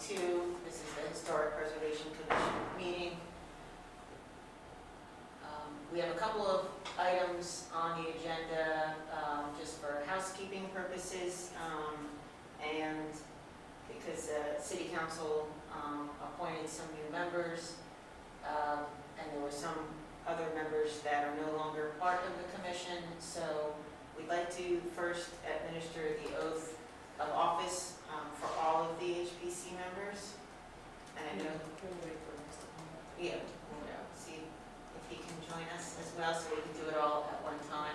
2022. This is the Historic Preservation Commission meeting. We have a couple of items on the agenda just for housekeeping purposes, and because City Council appointed some new members, and there were some other members that are no longer part of the commission. So we'd like to first administer the oath of office for all of the HPC members. And I know, yeah, we'll see if he can join us as well, so we can do it all at one time.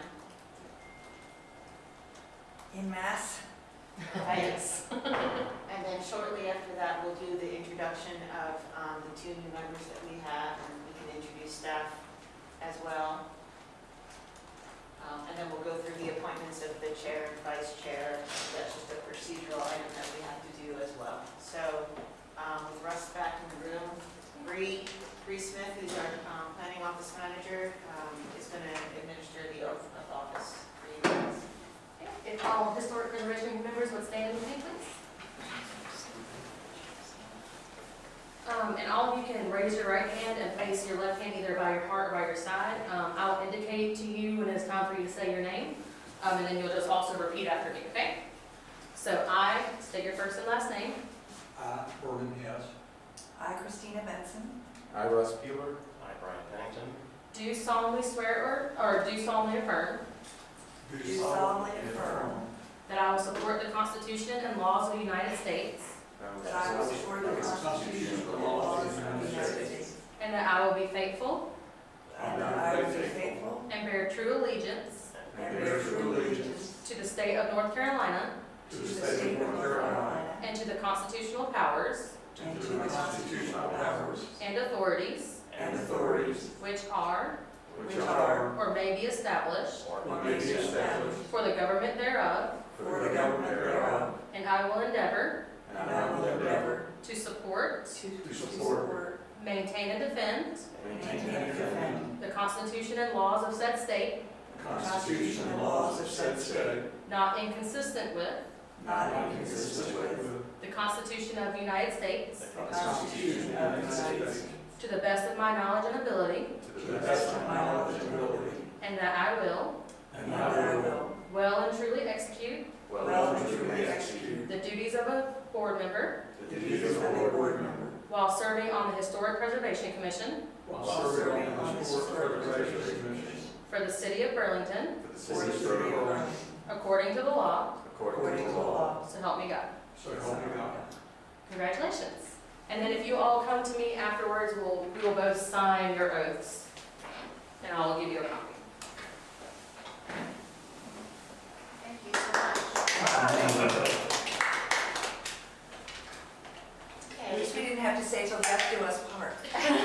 In mass? Yes. And then shortly after that, we'll do the introduction of the two new members that we have, and we can introduce staff as well. And then we'll go through the appointments of the chair and vice chair. That's just a procedural item that we have to do as well. So with Russ back in the room, Bree Smith, who's our planning office manager, is going to administer the oath of office for you guys. If all historic preservation members would stand with me, please. And all of you can raise your right hand and face your left hand either by your heart or by your side. I'll indicate to you when it's time for you to say your name, and then you'll just also repeat after me, okay? So I, state your first and last name. I, Gordon Hess. I, Christina Benson. I, Russ Peeler. I, Brian Pennington. Do solemnly swear or do solemnly affirm Do solemnly affirm that I will support the Constitution and laws of the United States, that I will support the Constitution and laws of the United States, and that I will be faithful and that I will be faithful and bear true allegiance and bear true allegiance to the state of North Carolina to the state of North Carolina and to the constitutional powers and to the constitutional powers and authorities and authorities which are which are or may be established or may be established for the government thereof, for the government thereof, and I will endeavor and I will endeavor to support, to support, maintain, and defend maintain, and defend the Constitution and laws of said state, the Constitution and laws of said state, not inconsistent with not inconsistent with the Constitution of the United States, the Constitution of the United States, to the best of my knowledge and ability, to the best of my knowledge and ability, and that I will and that I will well and truly execute well and truly execute the duties of a board member the duties of a board member while serving on the Historic Preservation Commission While serving on the Historic Preservation Commission for the city of Burlington, for the city of Burlington, according to the law, according to the law, so help me God. So help me God. Congratulations. And then if you all come to me afterwards, we will both sign your oaths, and I will give you a copy. Thank you so much. At least we didn't have to say till death do us part.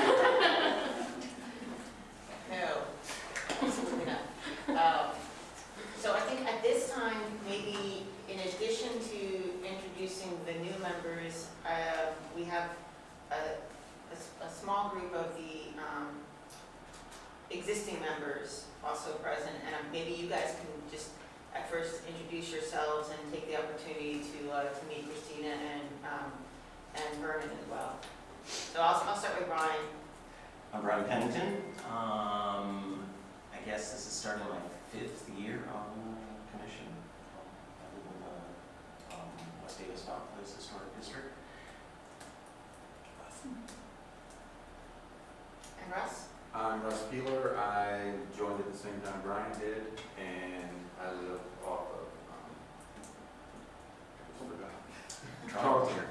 No, absolutely not. So I think at this time, maybe in addition to introducing the new members, we have a small group of the existing members also present, and maybe you guys can just at first introduce yourselves and take the opportunity to meet Christina and Vernon as well. So I'll start with Brian. I'm Brian Pennington. I guess this is starting my 5th year on the commission. I live in the West Davis Fountain Place Historic District. Awesome. And Russ? I'm Russ Peeler. I joined at the same time Brian did, and I live off of Tarleton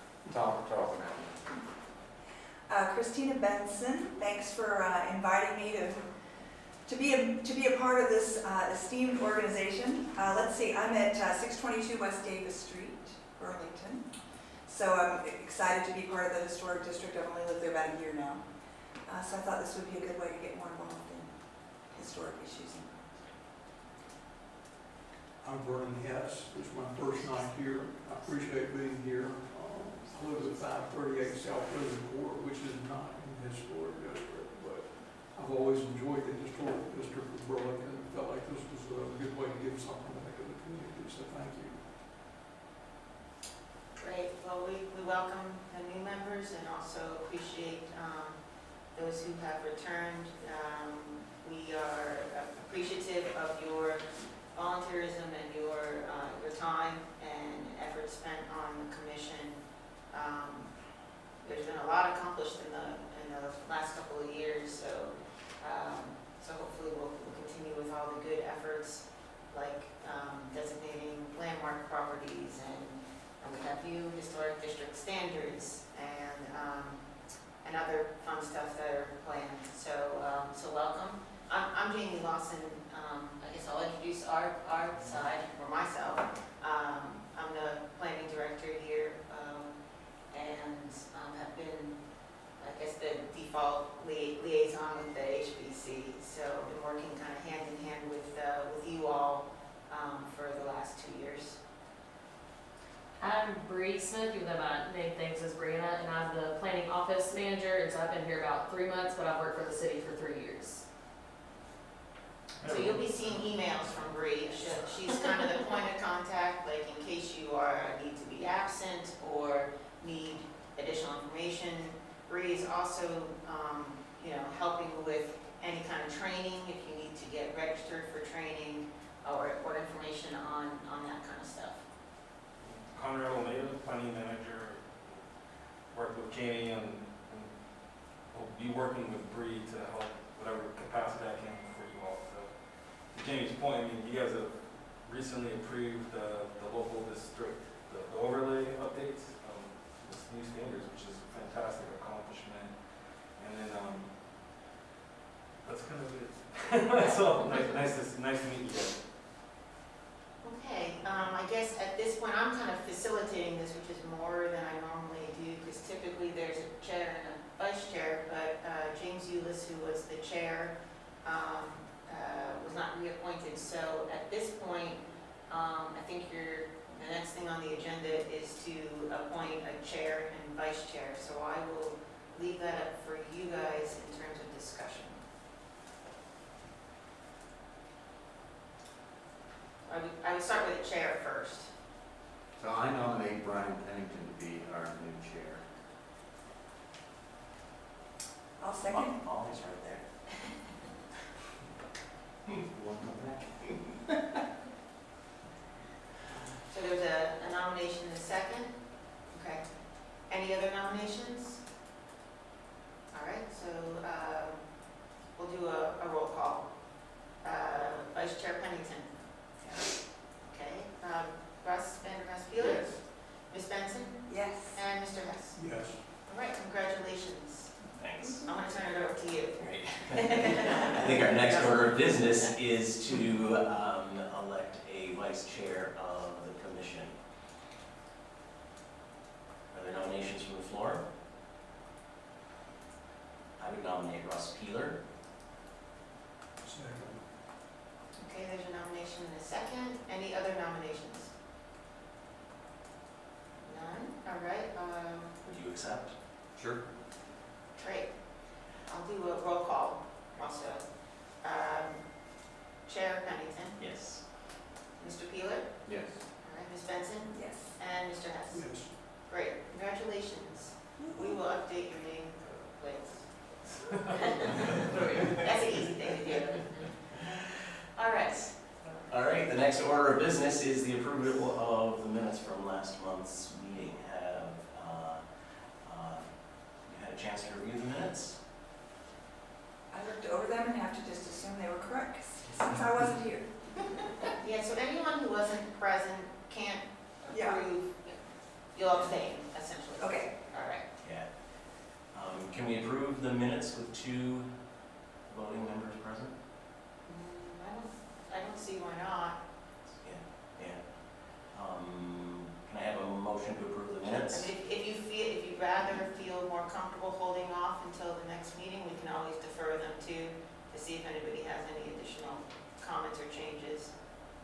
Avenue. Christina Benson, thanks for inviting me to be a part of this esteemed organization. Let's see, I'm at 622 West Davis Street, Burlington. So I'm excited to be part of the historic district. I've only lived there about a year now. So I thought this would be a good way to get more involved in historic issues. I'm Vernon Hess. It's my first night here. I appreciate being here. I live at 538 South Pleasant Court, which is not in the historic district, but I've always enjoyed the historic district of Burlington and felt like this was a good way to give something back to the community, so thank you. Great, well, we welcome the new members and also appreciate those who have returned. We are appreciative of your volunteerism and your time and effort spent on the commission. There's been a lot accomplished in the last couple of years, so hopefully we'll continue with all the good efforts, like designating landmark properties, and we have new historic district standards and other fun stuff that are planned. So welcome. I'm Jamie Lawson. I guess I'll introduce our side, or myself. I'm the planning director here, and have been, I guess, the default liaison with the HBC. So I've been working kind of hand in hand with you all for the last 2 years. I'm Bree Smith, even though my name things is Brianna, and I'm the planning office manager, and so I've been here about 3 months, but I've worked for the city for 3 years. So you'll be seeing emails from Bree. She's kind of the point of contact, like in case you need to be absent or need additional information. Bree is also, helping with any kind of training, if you need to get registered for training or information on that kind of stuff. Conrad O'Neill, planning manager, work with Kenny and will be working with Bree to help whatever capacity I can for you all. So to Kenny's point, I mean, you guys have recently approved the local district, the overlay updates, with new standards, which is a fantastic accomplishment. And then that's kind of it. So nice to meet you guys. Okay, I guess at this point, I'm kind of facilitating this, which is more than I normally do, because typically there's a chair and a vice chair, but James Eulis, who was the chair, was not reappointed. So at this point, I think the next thing on the agenda is to appoint a chair and vice chair. So I will leave that up for you guys in terms of discussion. I would start with the chair first. So I nominate Brian Pennington to be our new chair. I'll second. Always right there. One back. So there's a nomination and a second. Okay. Any other nominations? All right, so we'll do a roll call. Vice Chair Pennington. Okay. Russ Vanderhest-Peeler? Yes. Ms. Benson? Yes. And Mr. Hess? Yes. All right, congratulations. Thanks. I'm going to turn it over to you. Great. I think our next order of business is to elect a vice chair of the commission. Are there nominations from the floor? I would nominate Russ Peeler. Second. Okay, there's a nomination and a second. Any other nominations? None? All right. Would you accept? Sure. Great. I'll do a roll call also. Chair Pennington? Yes. Mr. Peeler? Yes. All right, Ms. Benson? Yes. And Mr. Hess? Yes. Great, congratulations. We will update your name plates. That's an easy thing to do. All right. All right, the next order of business is the approval of the minutes from last month's meeting. Have you had a chance to review the minutes? I looked over them and have to just assume they were correct since I wasn't here. Yeah, so anyone who wasn't present can't Yeah. approve, you'll abstain, essentially. Okay. All right. Yeah. Can we approve the minutes with 2 voting members present? I don't see why not. Yeah. Can I have a motion to approve the I minutes? mean, if you'd rather feel more comfortable holding off until the next meeting, we can always defer them to see if anybody has any additional comments or changes.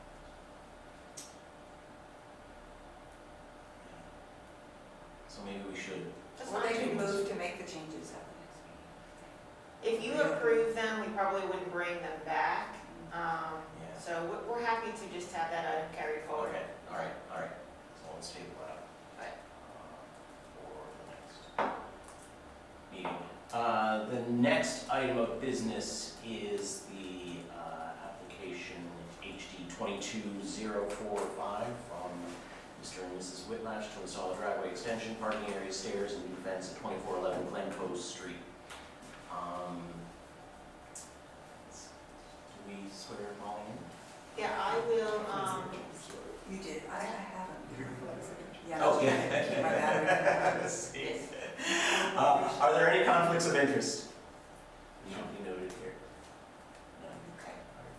So maybe we should. That's Or they fine. can move to make the changes at the next meeting. If you approve them, we probably wouldn't bring them back. Yeah. So we're happy to just have that item carried forward. Okay. All right. So let's table that. The next item of business is the application HD 22045 from Mr. and Mrs. Whitlatch to install a driveway extension, parking area, stairs, and new fence at 2411 Glencoe Street. Do we swear Molly in? Yeah, I will, You did, I haven't. Yeah, Oh, I was yeah. trying to keep my battery. See. Are there any conflicts of interest? You should be noted here. None. okay.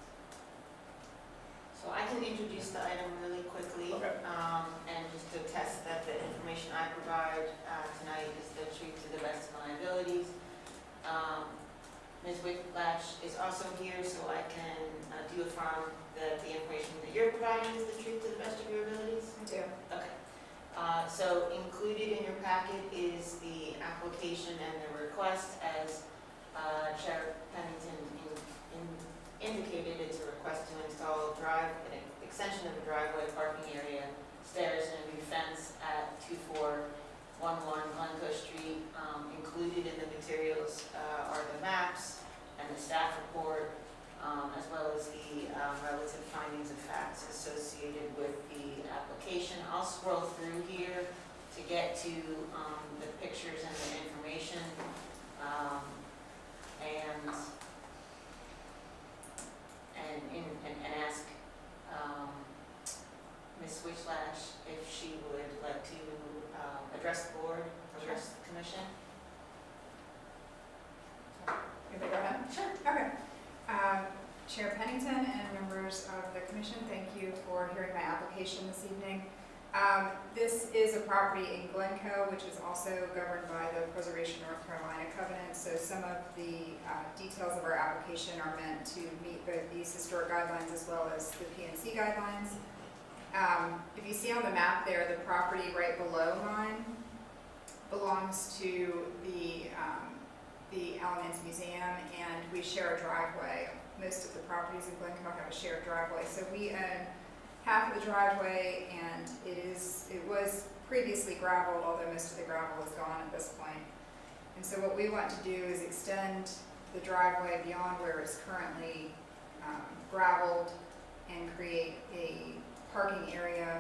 So I can introduce the item really quickly. Okay. And just to attest that the information I provide tonight is the truth to the best of my abilities. Ms. Whitlatch is also here, so I can do affirm that the information that you're providing is the truth to the best of your abilities? I do. Okay. So included in your packet is the application and the request. As Chair Pennington indicated, it's a request to install an extension of a driveway, parking area, stairs, and a new fence at 2411 Glencoe Street. Included in the materials are the maps and the staff report, as well as the relative findings of facts associated with the application. I'll scroll through here to get to the pictures and the information, and ask Ms. Whitlatch if she would like to address the board, address the commission. You may go ahead. Sure. Okay. Chair Pennington and members of the commission, thank you for hearing my application this evening. This is a property in Glencoe, which is also governed by the Preservation North Carolina Covenant. So some of the details of our application are meant to meet both these historic guidelines as well as the PNC guidelines. If you see on the map there, the property right below mine belongs to the Alamance Museum, and we share a driveway. Most of the properties in Glencoe have a shared driveway. So we own half of the driveway, and it was previously gravelled, although most of the gravel is gone at this point. And so what we want to do is extend the driveway beyond where it's currently gravelled and create a parking area.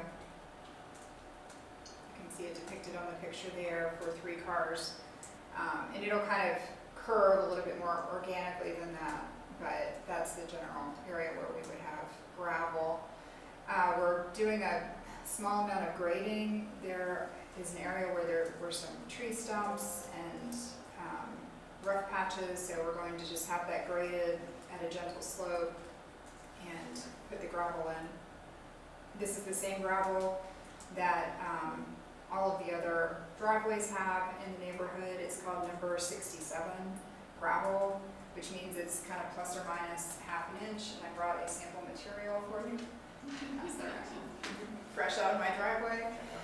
You can see it depicted on the picture there for 3 cars. And it'll kind of curve a little bit more organically than that, but that's the general area where we would have gravel. We're doing a small amount of grading. There is an area where there were some tree stumps and rough patches, so we're going to just have that graded at a gentle slope and put the gravel in. This is the same gravel that all of the other driveways have in the neighborhood. It's called number 67 gravel, which means it's kind of plus or minus ½ an inch. And I brought a sample material for you. That's fresh out of my driveway.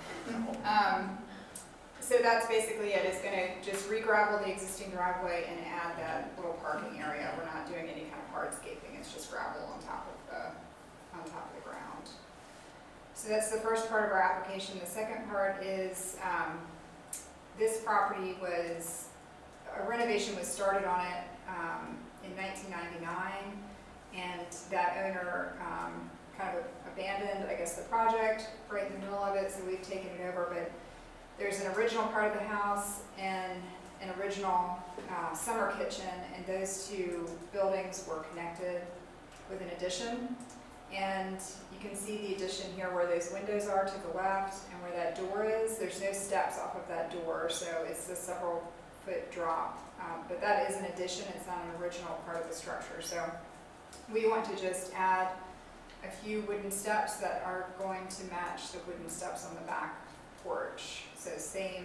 So that's basically it. It's going to just re-gravel the existing driveway and add that little parking area. We're not doing any kind of hardscaping. It's just gravel on top of the ground. So that's the first part of our application. The second part is this property a renovation was started on it in 1999, and that owner kind of abandoned, I guess, the project right in the middle of it, so we've taken it over. But there's an original part of the house and an original summer kitchen, and those 2 buildings were connected with an addition. And you can see the addition here where those windows are to the left and where that door is. There's no steps off of that door, so it's a several foot drop. But that is an addition. It's not an original part of the structure. So we want to just add a few wooden steps that are going to match the wooden steps on the back porch. So same,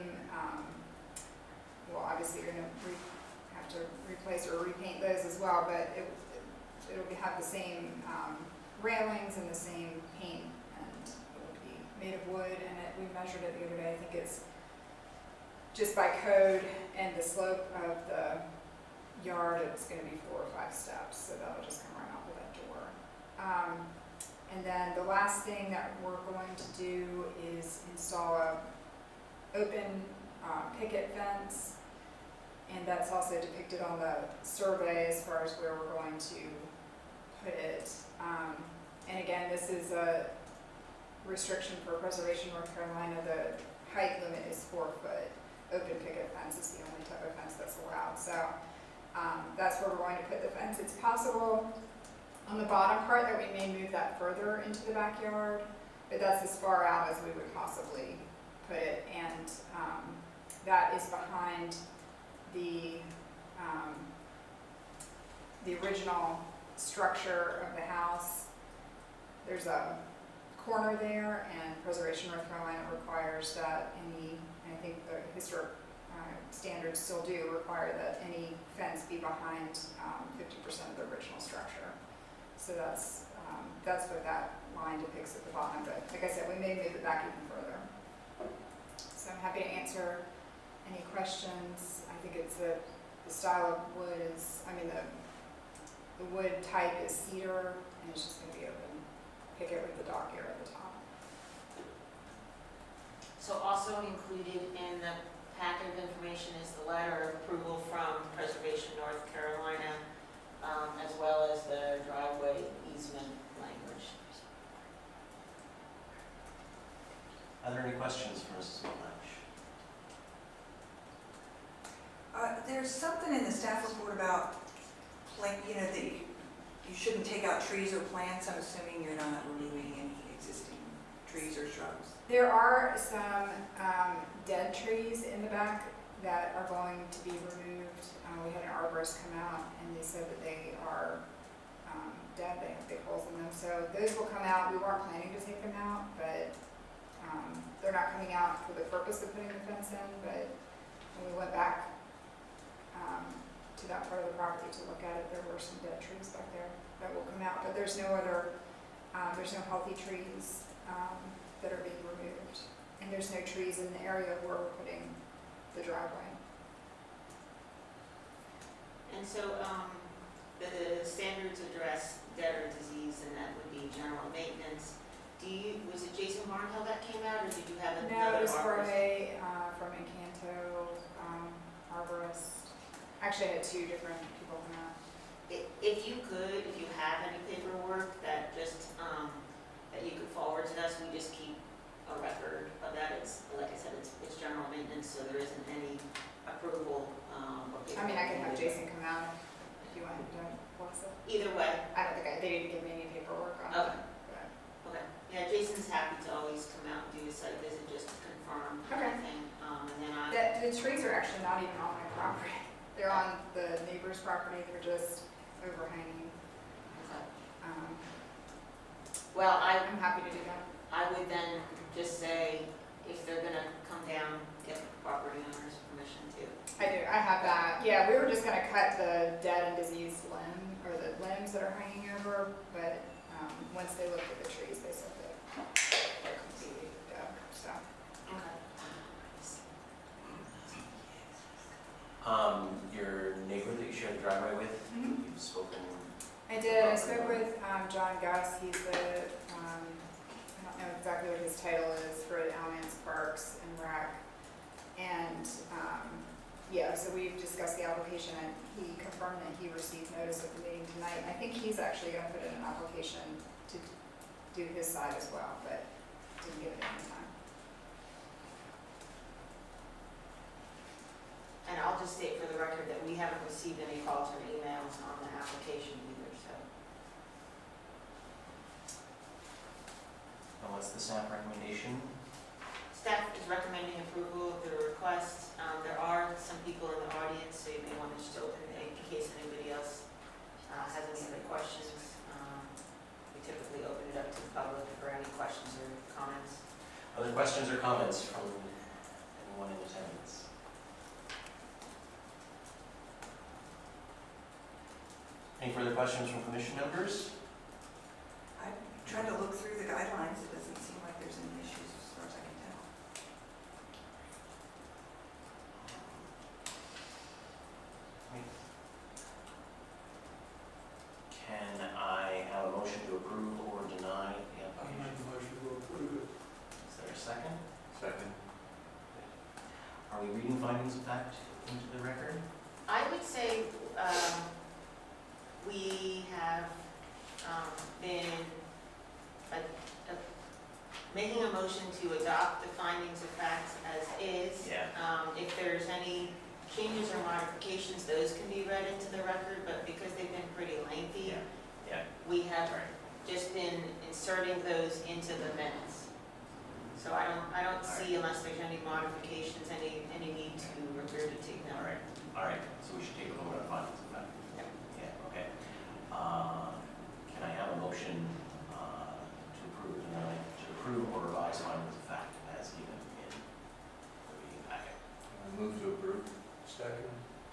well, obviously you're going to have to replace or repaint those as well, but it'll have the same railings and the same paint, and it will be made of wood. And we measured it the other day. I think it's just by code and the slope of the yard, it's going to be 4 or 5 steps, so that'll just come right out of that door. And then the last thing that we're going to do is install a open picket fence And that's also depicted on the survey as far as where we're going to put it. And again, this is a restriction for Preservation North Carolina. The height limit is 4 foot. Open picket fence is the only type of fence that's allowed. So that's where we're going to put the fence. It's possible on the bottom part that we may move that further into the backyard, but that's as far out as we would possibly put it. And that is behind the original structure of the house. There's a corner there, and Preservation North Carolina requires that any, and I think the historic standards still do require that any fence be behind 50% of the original structure. So that's what that line depicts at the bottom. But like I said, we may move it back even further. So I'm happy to answer any questions. I think it's the style of wood is, I mean, the wood type is cedar, and it's just going to be open picket with the dock here at the top. So also included in the packet of information is the letter of approval from Preservation North Carolina, as well as the driveway easement language. Are there any questions for Mrs. Whitlatch? There's something in the staff report about, that you shouldn't take out trees or plants. I'm assuming you're not removing any existing trees or shrubs. There are some dead trees in the back that are going to be removed. We had an arborist come out and they said that they are dead, they have big holes in them. So those will come out. We weren't planning to take them out, but they're not coming out for the purpose of putting the fence in. But when we went back to that part of the property to look at it, there were some dead trees back there that will come out. But there's no other, there's no healthy trees that are being removed. And there's no trees in the area where we're putting the driveway. And so the standards address dead or disease, and that would be general maintenance. Was it Jason Barnhill that came out, or did you have another No, it was arborist? from Encanto, arborist. Actually, I had 2 different people come out. If you have any paperwork that just, that you could forward to us, we just keep a record of that. It's, like I said, it's general maintenance, so there isn't any approval. I mean, I can have Jason come out if you want him to bless it. Either way. I don't think they didn't give me any paperwork on Okay. it. But Okay. Yeah, Jason's happy to always come out and do a site visit just to confirm Okay. everything. And then the trees are actually not even on my property. They're on the neighbor's property. They're just overhanging. okay. Well, I'm happy to do that. I would then just say, if they're gonna come down, get the property owner's permission too. I do. I have that. Yeah, we were just going to cut the dead and diseased limb, or the limbs that are hanging over, but once they looked at the trees, they said that they're completely dead. So. Okay. Your neighbor that you shared the driveway with, Mhm. you've spoken. I did. I spoke with John Gus. He's the, I don't know exactly what his title is for the Alamance Parks and Rec. And yeah, so we've discussed the application, and he confirmed that he received notice of the meeting tonight. I think he's actually going to put in an application to do his side as well, but didn't give it any time. And I'll just state for the record that we haven't received any calls or emails on the application either, so. And what's the staff recommendation? Staff is recommending approval of the request. There are some people in the audience, so you may want to just open it in case anybody else has any other questions. We typically open it up to the public for any questions or comments. Other questions or comments from anyone in attendance? Any further questions from commission members? I'm trying to look through the guidelines. It doesn't seem like there's any issues as far as I can tell. Can I have a motion to approve or deny the I application? make a motion to approve it. Is there a second? Second. Are we reading findings of fact? into the record? I would say, we have, been making a motion to adopt the findings of facts as is. Yeah. If there's any changes or modifications, those can be read into the record, but because they've been pretty lengthy, Yeah. we have Right. just been inserting those into the minutes. So I don't see, unless there's any modifications, any need to regurgitate them. All right, so we should take a vote on findings of fact. Yep. Yeah, okay. Can I have a motion to approve or revise findings of fact as given in the meeting packet? I move to approve. Second.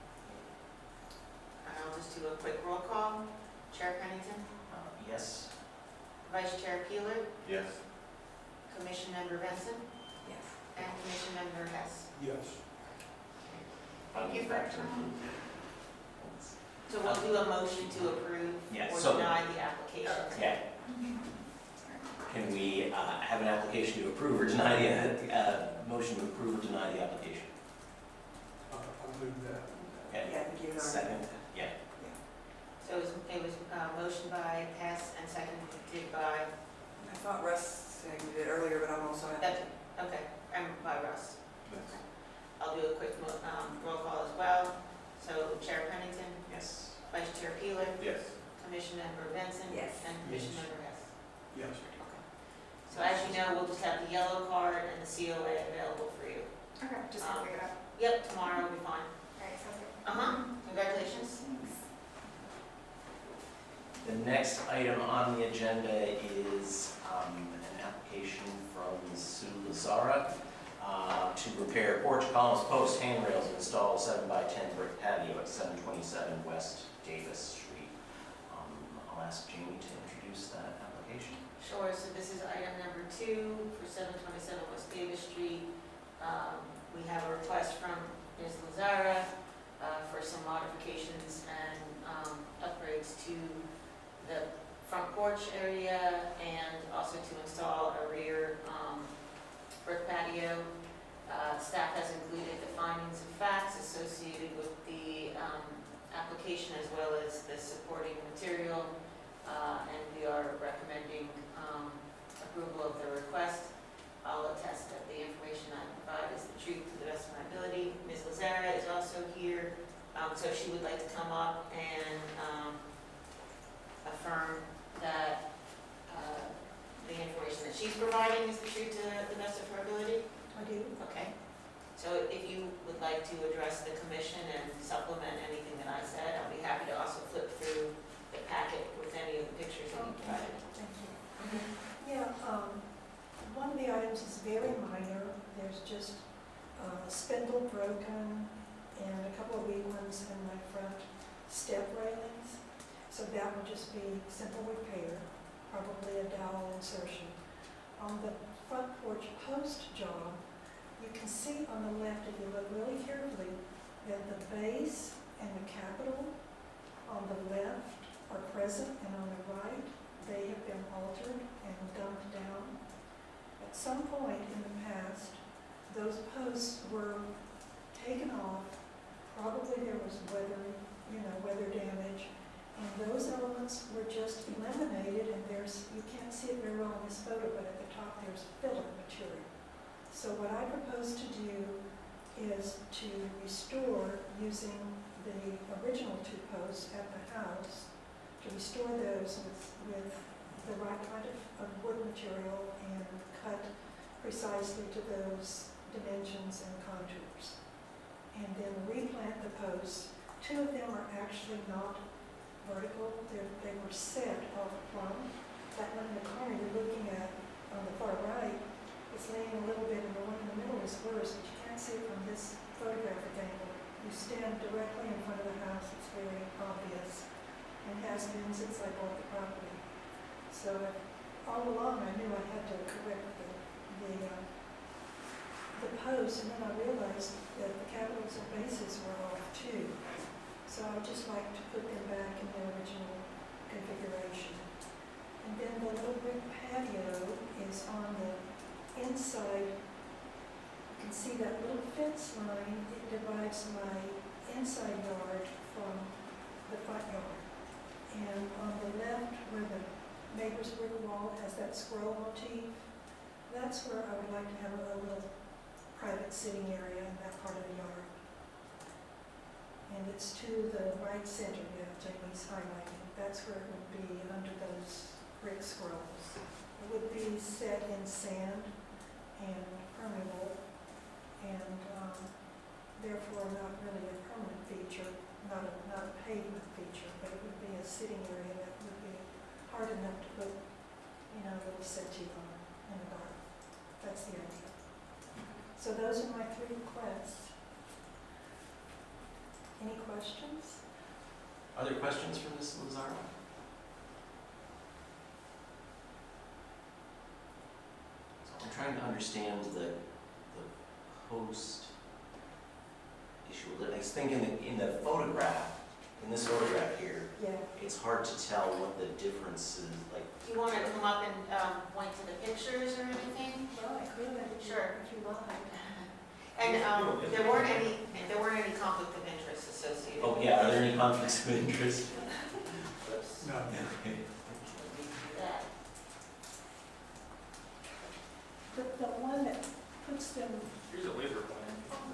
And I'll just do a quick roll call. Chair Pennington, Yes? Vice Chair Peeler, Yes. Commission Member Benson, Yes. and Commission Member Hess. Yes. Findings of fact are approved. So we'll do a motion to approve Yeah, or so- deny the application. Yeah. Can we have an application to approve or deny the, motion to approve or deny the application? I move that. Okay. Yeah, I think you already. Second? Yeah. So it was motioned by Hess and seconded by, I thought Russ seconded it earlier, but I'm also. that's, okay, and by Russ. I'll do a quick roll call as well. So Chair Pennington, Yes. Vice Chair Peeler, Yes. Commission Member Benson. Yes. And Commission Yes. Member Hess. Yes. So as you know, we'll just have the yellow card and the COA available for you. Okay, just gonna pick it up. Yep, tomorrow will be fine. All right, sounds good. Congratulations. Thanks. The next item on the agenda is an application from Sue Lazara to repair porch columns, posts, handrails, and install 7x10 brick patio at 727 West Davis Street. I'll ask Jamie to introduce that application. Sure, so this is item number 2 for 727 West Davis Street. We have a request from Ms. Lazara for some modifications and upgrades to the front porch area and also to install a rear brick patio. Staff has included the findings and facts associated with the application as well as the supporting material, and we are recommending approval of the request. I'll attest that the information I provide is the truth to the best of my ability. Ms. Lazara is also here, so if she would like to come up and affirm that the information that she's providing is the truth to the best of her ability. I do. Okay. So if you would like to address the commission and supplement anything that I said, I'll be happy to also flip through the packet with any of the pictures that you provided. Thank you. Yeah, one of the items is very minor. There's just a spindle broken and a couple of weak ones in my front step railings. So that would just be simple repair, probably a dowel insertion. On the front porch post job, you can see on the left, if you look really carefully, that the base and the capital on the left are present, and on the right, they have been altered and dumped down. At some point in the past, those posts were taken off. Probably there was weather damage, and those elements were just eliminated, and you can't see it very well in this photo, but at the top there's filler material. So what I propose to do is to restore, using the original 2 posts at the house, to restore those with the right kind of wood material and cut precisely to those dimensions and contours. And then replant the posts. 2 of them are actually not vertical, they were set off plumb. That one in the corner you're looking at on the far right is laying a little bit, and the one in the middle is worse, but you can't see it from this photographic angle. You stand directly in front of the house, it's very obvious, and has been since I bought the property. So all along I knew I had to correct the posts, and then I realized that the capitals and bases were off too. So I would just like to put them back in their original configuration. And then the little brick patio is on the inside. You can see that little fence line, it divides my neighbor's brick wall has that scroll motif. That's where I would like to have a little private sitting area in that part of the yard. And it's to the right center, Jamie's highlighting. That's where it would be under those brick scrolls. It would be set in sand and permeable, and therefore not really a permanent feature, not a pavement feature, but it would be a sitting area that would be hard enough to put, a little settee on in the garden. That's the idea. So those are my 3 requests. Any questions? Other questions for Ms. Lazaro? So I'm trying to understand the post issue. I think in the photograph, in this photograph here, Yeah. it's hard to tell what the difference is, like, Do you want to come up and point to the pictures or anything? Well, I could, Sure. if you like. And there weren't any conflict of interest associated. oh yeah, are there any conflicts of interest? Whoops. No. That. The one that puts them, Here's a laser plan.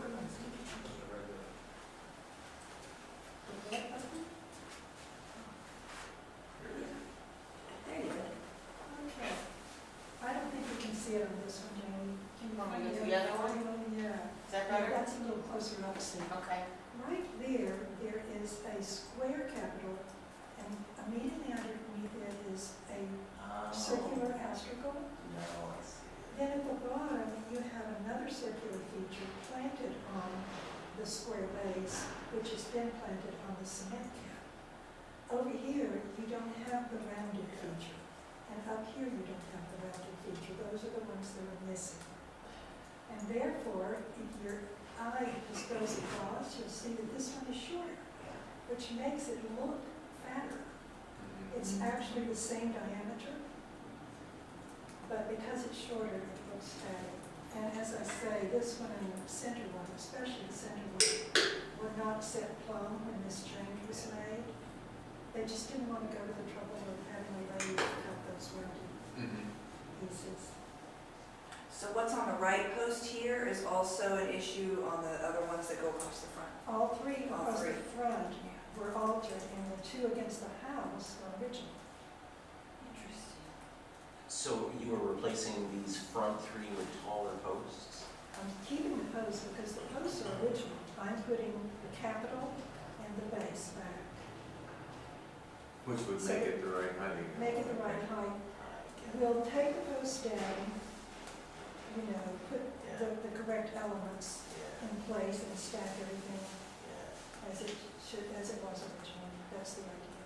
There you go. okay. I don't think you can see it on this one, Jamie. Can you Want me to find go to the other one? Yeah. Is that better? That's a little closer up, see. Okay. Right there is a square capital, and immediately underneath it is a circular astragal. No, I see. Then at the bottom, you have another circular feature planted on the square base, which has been planted on the cement cap. Over here, you don't have the rounded feature, and up here you don't have the rounded feature. Those are the ones that are missing. And therefore, if your eye just goes across, you'll see that this one is shorter, which makes it look fatter. It's actually the same diameter, but because it's shorter, it looks fatter. And as I say, this one and the center one, especially the center one, were not set plumb when this change was made. They just didn't want to go to the trouble of having a lathe cut those rounded pieces. So what's on the right post here is also an issue on the other ones that go across the front. All 3 All across the three. front were altered, and the 2 against the house were original. Interesting. So you were replacing these front 3 with taller posts? I'm keeping the posts because the posts are original. I'm putting the capital and the base back. Which would make it the right height. Make it the right height. We'll take the posts down, put the correct elements in place and stack everything as it was originally. That's the idea.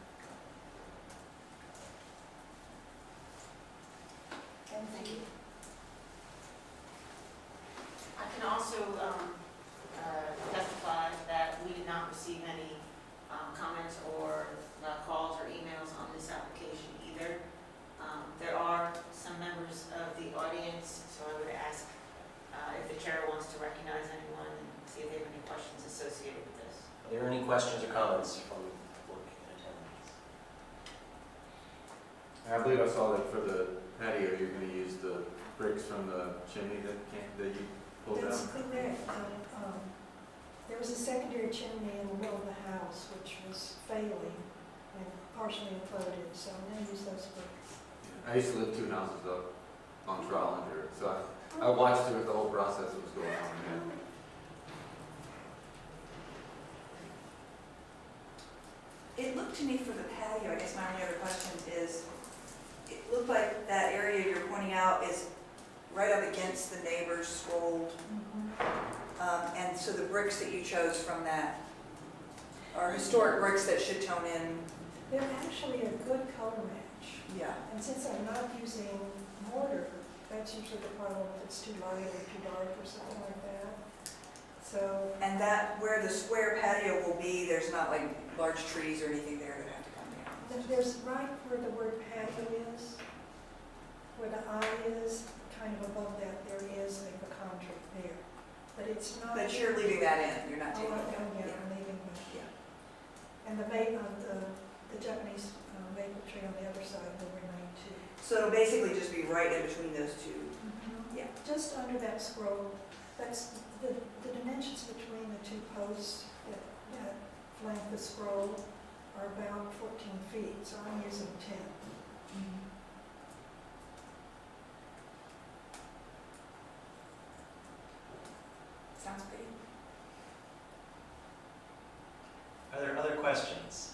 Thank you. I can also testify that we did not receive any comments or calls or emails on this application either. There are some members of the audience, so I would ask if the chair wants to recognize anyone and see if they have any questions associated with this. Are there any questions or comments from the public in attendance? I believe I saw that for the patio, you're gonna use the bricks from the chimney that you pulled That's down. correct. There was a secondary chimney in the middle of the house which was failing and partially imploded, so I'm going to use those bricks. I used to live 2 houses up on trial under it, so I watched through the whole process that was going on. Yeah. It looked to me for the patio, I guess my only other question is, it looked like that area you're pointing out is right up against the neighbor's scrolled. And so the bricks that you chose from that are historic bricks that should tone in. They're actually a good color match. Yeah. And since I'm not using mortar, that's usually the problem if it's too light or too dark or something like that. So, And that, where the square patio will be, there's not like large trees or anything there that have to come down. there's right where the word patio is, where the eye is, kind of above that, there is a concrete there. But it's not. But you're leaving that in, you're not taking Oh, it out. yeah, I'm leaving that. Yeah. And the the Japanese maple tree on the other side will remain too. So it'll basically just be right in between those two. Yeah. Just under that scroll, that's the dimensions between the two posts that flank the scroll are about 14 feet, so I'm using 10. Sounds good. Are there other questions?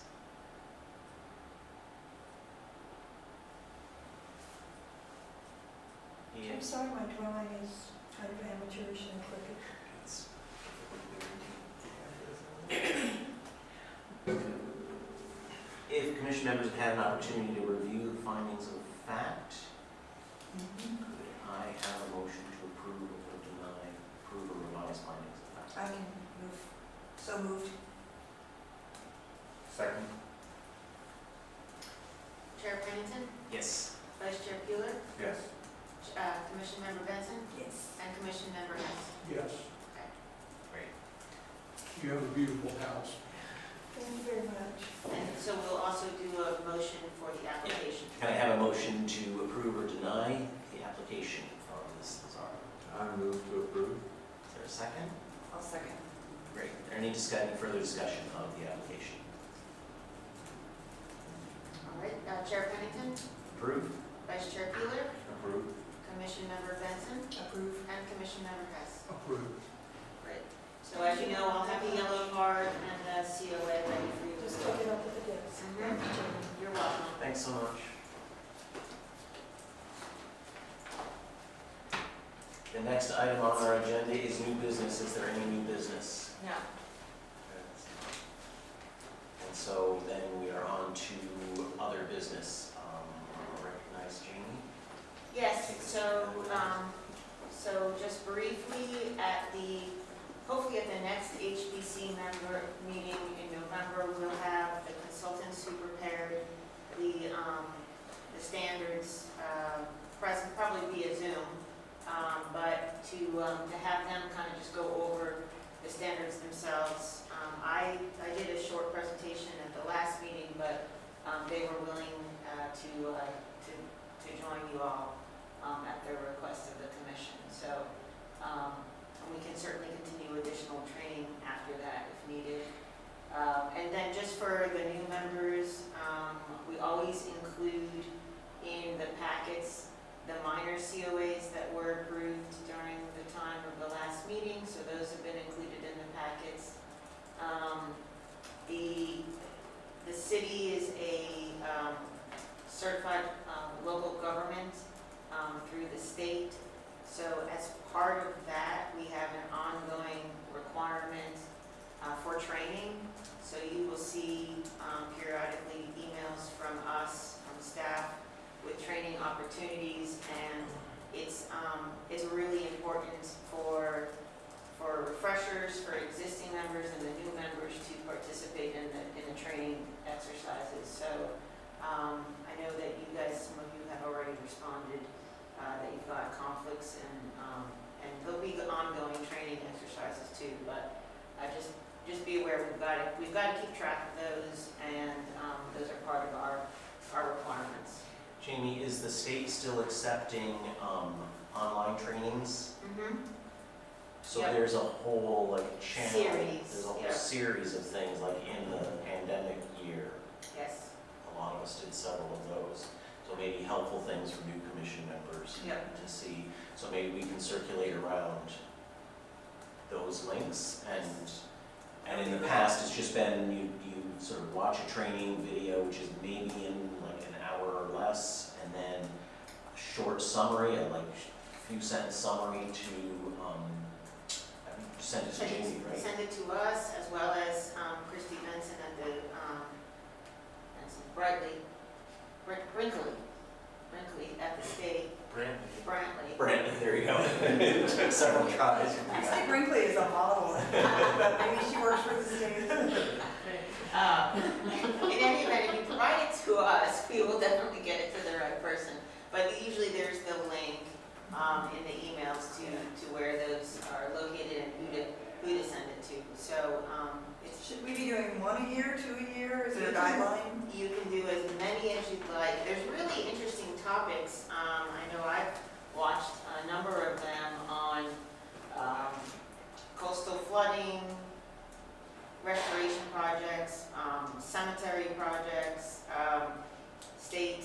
I'm sorry, my drawing is kind of amateurish and crooked. If commission members have had an opportunity to review the findings of fact, could I have a motion to approve or deny, approve or revise findings of fact? I can move. So moved. Second? Chair Pennington, Yes. Vice Chair Bueller, Yes. Commission Member Benson, Yes. and Commission Member Hess. Yes, Great. you have a beautiful house. Thank you very much. And so we'll also do a motion for the application. Can I have a motion to approve or deny the application from Ms. Lazaro? I move to approve. Is there a second? I'll second. Great. Is there any further discussion of the application? All right, Chair Pennington, Approved? Vice Chair Bueller, Approve. Commission Member Benson, Approve. and Commission Member Hess. Approved. Great. So as you know, I'll have the yellow card and the COA ready for you. Just take it up at the desk. Mhm. You're welcome. Thanks so much. The next item on our agenda is new business. Is there any new business? No. And so then we are on to other business. I'll recognize Jamie. Yes, so just briefly hopefully at the next HBC member meeting in November, we'll have the consultants who prepared the standards, present, probably via Zoom, but to have them kind of just go over the standards themselves. I did a short presentation at the last meeting, but they were willing to join you all at the request of the commission. So and we can certainly continue additional training after that if needed. And then just for the new members, we always include in the packets the minor COAs that were approved during the time of the last meeting, so those have been included in the packets. The city is a certified local government through the state. So as part of that, we have an ongoing requirement for training. So you will see periodically emails from us, from staff, with training opportunities, and it's really important for refreshers, for existing members and the new members to participate in the training exercises. So I know that you guys, some of you have already responded that you've got conflicts, and there'll be ongoing training exercises too. But just be aware we've got to keep track of those, and those are part of our requirements. Jamie, is the state still accepting online trainings? Mm-hmm. So Yep. there's a whole channel. Series, There's a whole yeah. series of things in the pandemic year. Yes. A lot of us did several of those. So maybe helpful things for new commission members Yep. to see. So maybe we can circulate around those links, and in the past it's just been you sort of watch a training video, which is maybe in an hour or less, and then a short summary, a few sentence summary to send it to Jamie, right? Send it to us, as well as Christy Benson at the Brinkley at the state. Brantley. There you go. It took several tries. I think Brinkley is a model. Maybe she works for the state. In any event, if you provide it to us, we will definitely get it to the right person. But usually there's the link in the emails to where those are located and who who to send it to. So, Should we be doing 1 a year, 2 a year? Is there a guideline? you can do as many as you'd like. There's really interesting topics. I know I've watched a number of them on coastal flooding, restoration projects, cemetery projects, state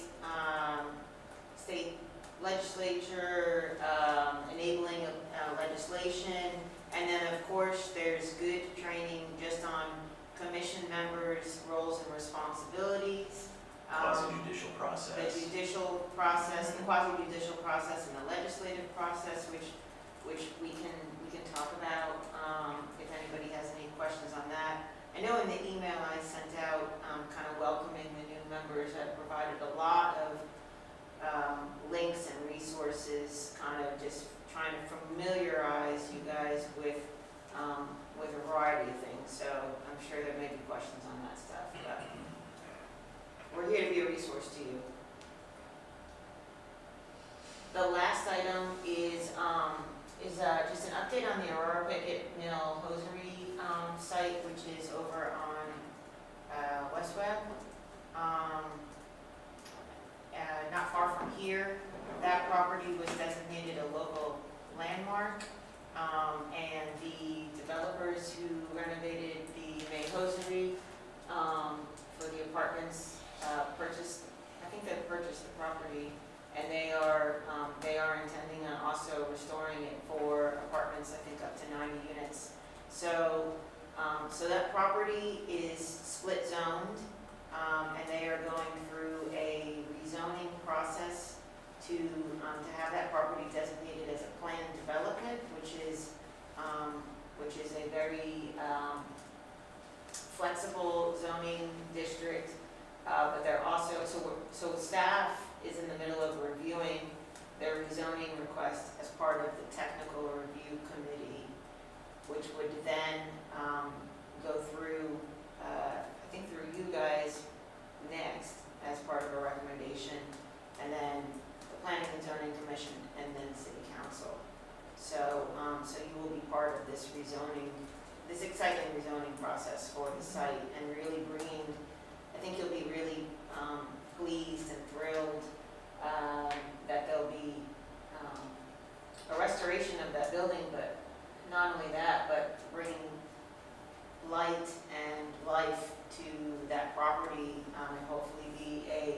legislature, enabling legislation, and then of course there's good training just on commission members' roles and responsibilities. Quasi-judicial process. The judicial process, the quasi-judicial process, and the legislative process, which we can talk about if anybody has any questions on that. I know in the email I sent out, kind of welcoming the new members, I provided a lot of links and resources, kind of just trying to familiarize you guys with a variety of things. So I'm sure there may be questions on that stuff, but we're here to be a resource to you. The last item is just an update on the Aurora Pickett Mill hosiery site, which is over on West Webb. Not far from here. That property was designated a local landmark, and the developers who renovated the May hosiery for the apartments purchased the property, and they are intending on also restoring it for apartments, I think up to 90 units. So that property is split zoned, and they are going through a rezoning process to have that property designated as a planned development, which is a very flexible zoning district. But they're also, so staff is in the middle of reviewing their rezoning request as part of the technical review committee, which would then go through, I think through you guys next as part of a recommendation, and then the Planning and Zoning Commission, and then City Council. So you will be part of this rezoning, this exciting rezoning process for the site, and really bringing, I think you'll be really pleased and thrilled that there'll be a restoration of that building, but not only that, but bringing light and life to that property, and hopefully be a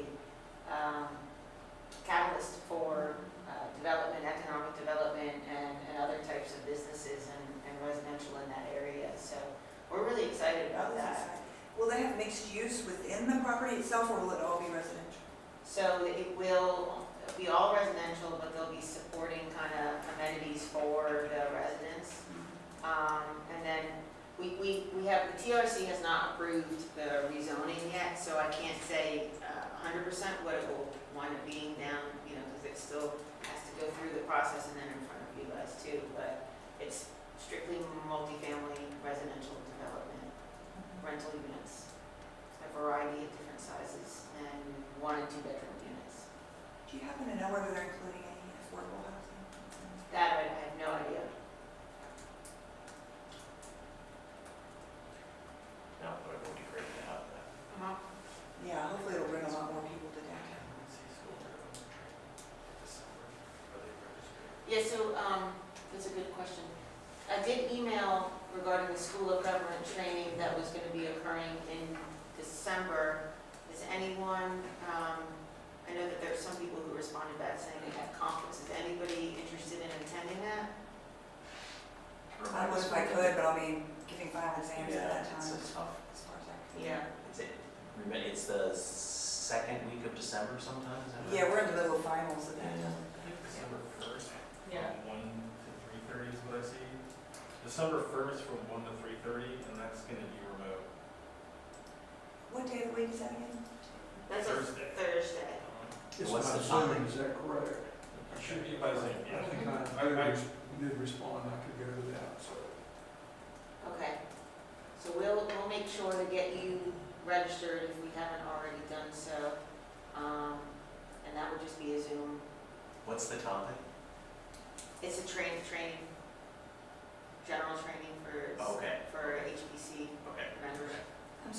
catalyst for development, economic development, and other types of businesses and residential in that area. So we're really excited about that. Will they have mixed use within the property itself, or will it all be residential? So it will be all residential, but they'll be supporting kind of amenities for the residents. And then we have, the TRC has not approved the rezoning yet, so I can't say 100% what it will wind up being down, because it still has to go through the process and then in front of you guys too. But it's strictly multifamily residential development, rental units, a variety of different sizes, and 1 and 2 bedroom units. Do you happen to know whether they're including any affordable housing? That I have no idea. No, but it would be great to have that. Yeah, hopefully it'll bring a lot more people to downtown. Yeah, so that's a good question. I did email regarding the School of Government training that was going to be occurring in December. Is anyone, I know that there's some people who responded back saying they had conflicts. Is anybody interested in attending that? I would if I could, but I'll be giving final exams at that time. It's tough. As far as I can. Yeah. It's the second week of December sometime, is that right? Yeah, we're in the middle of finals at that time. December 1st, Yeah. from 1 to 3:30 is what I see. December 1st from 1 to 3:30, and that's gonna be remote. What day of the week is that again? That's Thursday. a Thursday. It's What's by the Zoom, topic? is that correct? It should be by Zoom, I yeah. think I- I did respond, I could go to that, so. Okay. So we'll make sure to get you registered if we haven't already done so. And that would just be a Zoom. What's the topic? It's a training, general training for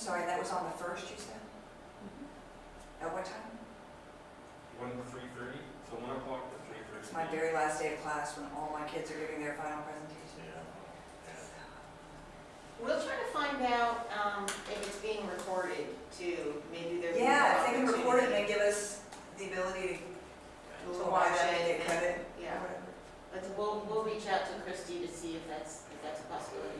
sorry, that was on the 1st, you said? At what time? 1 to 3:30, so 1 o'clock to 3:30. It's my very last day of class when all my kids are giving their final presentation. We'll try to find out if it's being recorded too. Maybe there's. Yeah, if they can record it, they give us the ability to We'll watch watch it and it get credit or Yeah, whatever. but we'll reach out to Christie to see if that's a possibility.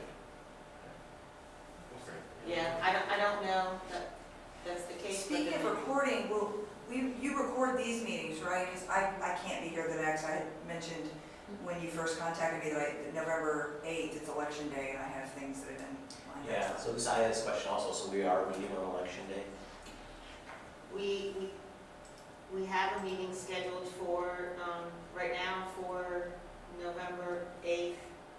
Yeah, I don't know that that's the case. but Speaking of then- recording, you record these meetings, right? Because I can't be here the next. I had mentioned when you first contacted me that November 8th, it's election day, and I have things that have been lined up. Yeah, so I had this question also, so we are meeting on election day? We have a meeting scheduled for, right now for November 8th.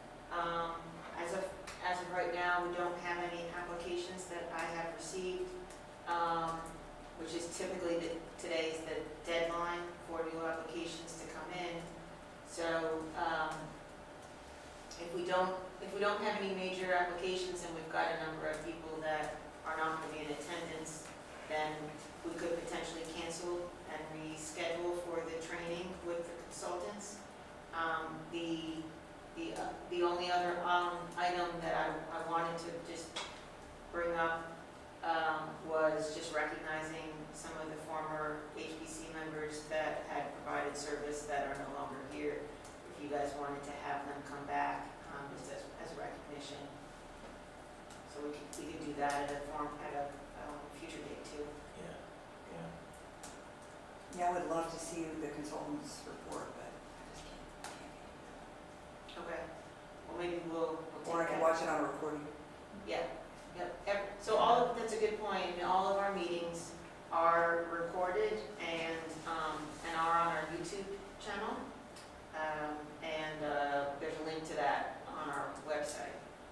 As of right now, we don't have any applications that I have received, which is typically today's the deadline for new applications to come in. So, if we don't have any major applications and we've got a number of people that are not going to be in attendance, then we could potentially cancel and reschedule for the training with the consultants. The only other item that I wanted to just bring up was just recognizing some of the former HBC members that had provided service that are no longer here. If you guys wanted to have them come back, just as a recognition. So we could do that at a future date too. Yeah, yeah. Yeah, I would love to see the consultants report, but I just can't. Okay. Well, maybe we'll Or I take can that. watch it on a recording. Yeah, yep. So that's a good point. And all of our meetings are recorded and are on our YouTube channel. And there's a link to that on our website.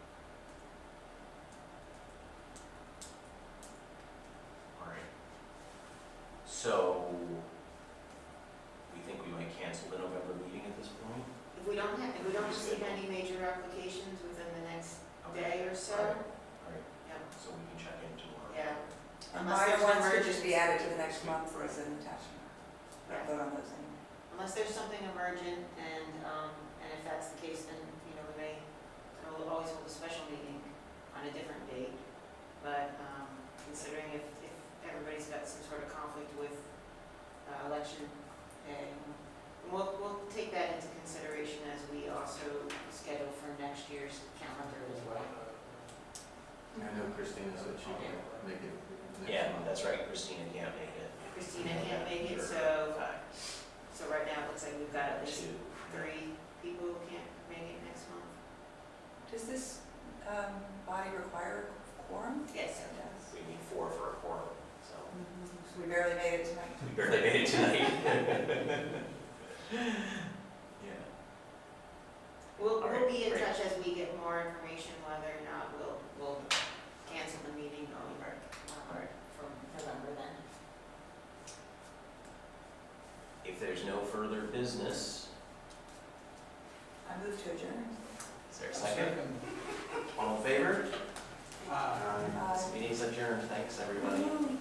All right. So, we think we might cancel the November meeting at this point? If we don't receive any major applications within the next day or so, All right, yeah, so we can check in tomorrow. yeah. And Unless minor there's ones an could just be emergency. added to the next month as an attachment. Yeah. Vote on those anyway. Unless there's something emergent, and if that's the case, then, we may always hold a special meeting on a different date. But considering if everybody's got some sort of conflict with election day, we'll take that into consideration as we also schedule for next year's calendar as well. I know Christina said she can make it next Yeah, month. that's right, Christina can't make it. Christina can't make it, Sure. so right now it looks like we've got at least Two. 3 people who can't make it next month. Does this body require a quorum? Yes. It does. We need 4 for a quorum, so. So we barely made it tonight. We barely made it tonight. Yeah. We'll All right, be in great. touch as we get more information whether or not we'll cancel the meeting going from November then. If there's no further business, I move to adjourn. is there a second? All in favor? Aye. Aye. This meeting's adjourned. Thanks, everybody.